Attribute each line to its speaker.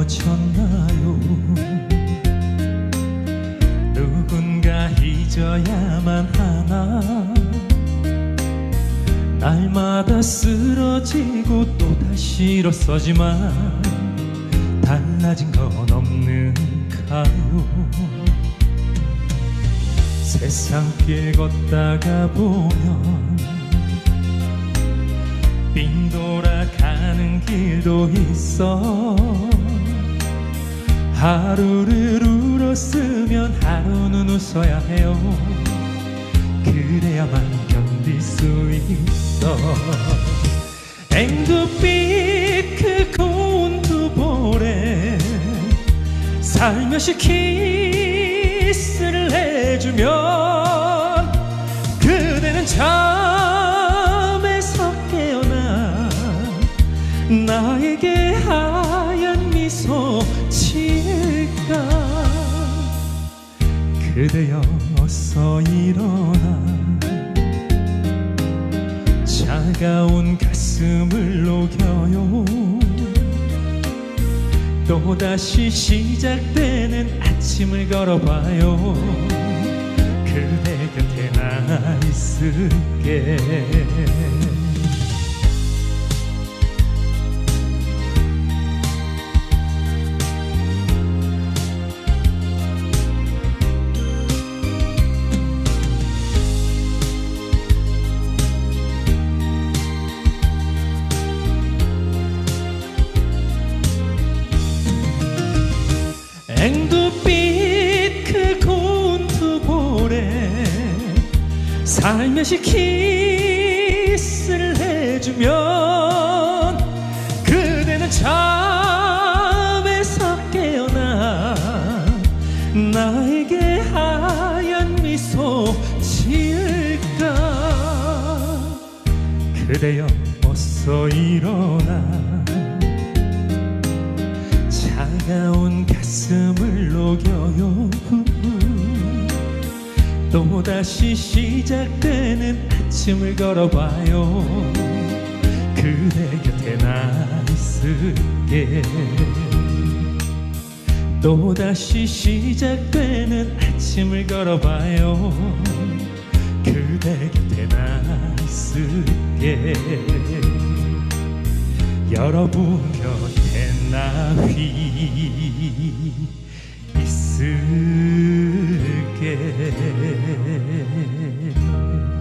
Speaker 1: 놓쳤나요? 누군가 잊어야만 하나. 날마다 쓰러지고 또다시 일어서지만 달라진 건 없는가요? 세상길 걷다가 보면 빙 돌아가는 길도 있어. 하루를 울었으면 하루는 웃어야 해요. 그래야만 견딜 수 있어. 앵두빛 그 고운 두 볼에 살며시 키스를 해주면 그대는 잠에서 깨어나 나에게 하얀 미소 지을까. 그대여 어서 일어나 차가운 가슴을 녹여요. 또다시 시작되는 아침을 걸어봐요. 그대 곁에 나 있을게. 앵두빛 그 고운 두 볼에 살며시 키스를 해주면 그대는 잠에서 깨어나 나에게 하얀 미소 지을까. 그대여 어서 일어나 차가운 가슴을 녹여요. 또다시 시작되는 아침을 걸어봐요. 그대 곁에 나 있을게. 또다시 시작되는 아침을 걸어봐요. 그대 곁에 나 있을게. 여러분 곁에 나 있을게.